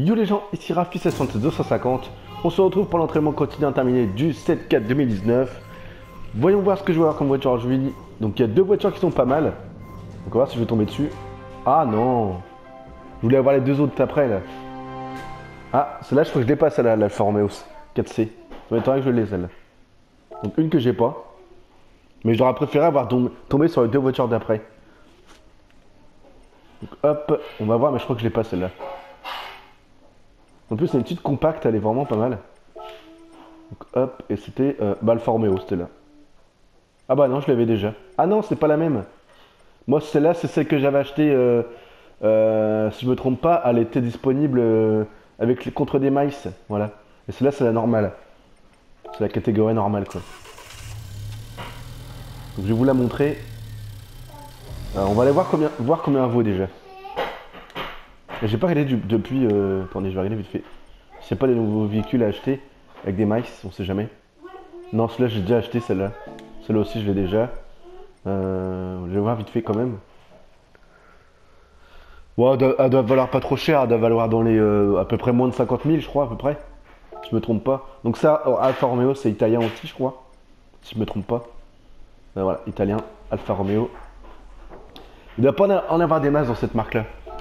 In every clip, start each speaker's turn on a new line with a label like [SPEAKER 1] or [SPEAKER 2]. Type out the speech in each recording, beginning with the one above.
[SPEAKER 1] Yo les gens, ici Rafi 250. On se retrouve pour l'entraînement quotidien terminé du 7-4 2019. Voyons voir ce que je vais avoir comme voiture aujourd'hui. Donc il y a deux voitures qui sont pas mal. Donc on va voir si je vais tomber dessus. Ah non, je voulais avoir les deux autres après là. Ah, celle-là je crois que je l'ai pas, celle-là, l'Alfa Romeo 4C. Ça m'étonnerait que je l'ai celle-là. Donc une que j'ai pas. Mais j'aurais préféré avoir tombé sur les deux voitures d'après. Donc hop, on va voir, mais je crois que je l'ai pas celle-là. En plus c'est une petite compacte, elle est vraiment pas mal. Donc hop, et c'était Alfa Romeo, c'était là. Ah bah non, je l'avais déjà. Ah non, c'est pas la même. Moi celle-là, c'est celle que j'avais achetée, si je me trompe pas, elle était disponible avec les contre des maïs, voilà. Et celle-là, c'est la normale. C'est la catégorie normale quoi. Donc je vais vous la montrer. On va aller voir combien elle vaut déjà. J'ai pas regardé depuis. Attendez, je vais regarder vite fait. S'il n'y a pas des nouveaux véhicules à acheter avec des mics, on sait jamais. Non, celle-là j'ai déjà acheté celle-là. Celle-là aussi je l'ai déjà. Je vais voir vite fait quand même. Ouais, elle doit valoir pas trop cher, elle doit valoir dans les à peu près moins de 50 000 je crois à peu près. Si je me trompe pas. Donc ça, Alfa Romeo c'est italien aussi je crois. Si je me trompe pas. Voilà, italien, Alfa Romeo. Il doit pas en avoir des masses dans cette marque là.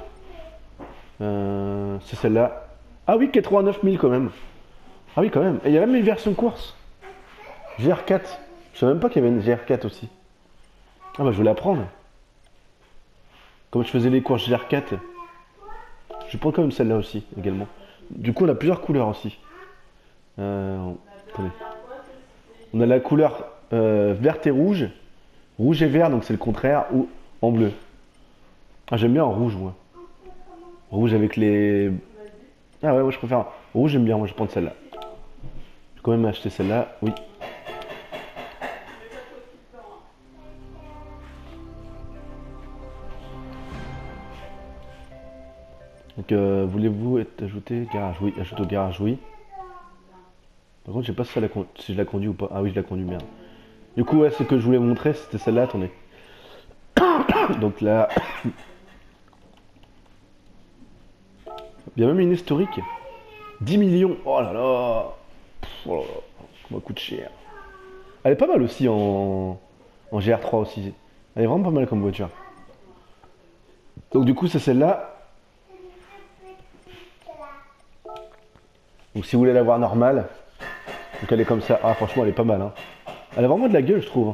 [SPEAKER 1] C'est celle-là. Ah oui, 89 000 quand même. Ah oui, quand même. Et il y a même une version course. GR4. Je savais même pas qu'il y avait une GR4 aussi. Ah bah je vais la prendre. Comme je faisais les courses GR4. Je vais prendre quand même celle-là aussi, également. Du coup, on a plusieurs couleurs aussi. Attendez. On a la couleur verte et rouge. Rouge et vert, donc c'est le contraire. Ou en bleu. Ah, j'aime bien en rouge, moi. Rouge avec les... Ah ouais, moi je préfère... Rouge, j'aime bien, moi je vais prendre celle-là. Je vais quand même acheter celle-là, oui. Donc, voulez-vous être ajouté garage? Oui, ajoute au garage, oui. Par contre, je sais pas si je la conduis ou pas. Ah oui, je la conduis, merde. Du coup, ouais, ce que je voulais vous montrer, c'était celle-là, attendez. Donc là... Il y a même une historique. 10 millions. Oh là là. Oh là là. Comment elle coûte cher. Elle est pas mal aussi en GR3 aussi. Elle est vraiment pas mal comme voiture. Donc du coup, c'est celle-là. Donc si vous voulez la voir normale, donc elle est comme ça. Ah franchement, elle est pas mal. Hein. Elle a vraiment de la gueule, je trouve.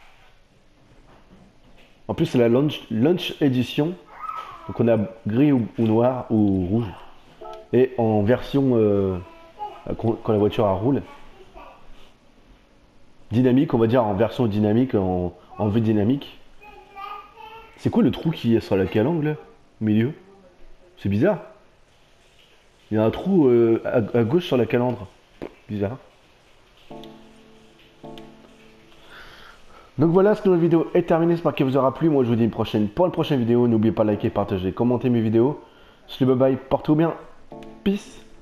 [SPEAKER 1] En plus, c'est la Launch Edition. Donc on a gris ou noir ou rouge. Et en version quand la voiture elle roule. Dynamique, on va dire en version dynamique, en vue dynamique. C'est quoi le trou qui est sur la calandre là, au milieu? C'est bizarre. Il y a un trou à gauche sur la calandre. Bizarre. Donc voilà, cette nouvelle vidéo est terminée. J'espère qu'elle vous aura plu. Moi je vous dis une prochaine pour une prochaine vidéo. N'oubliez pas de liker, partager, commenter mes vidéos. Salut, bye bye, portez-vous bien. Peace.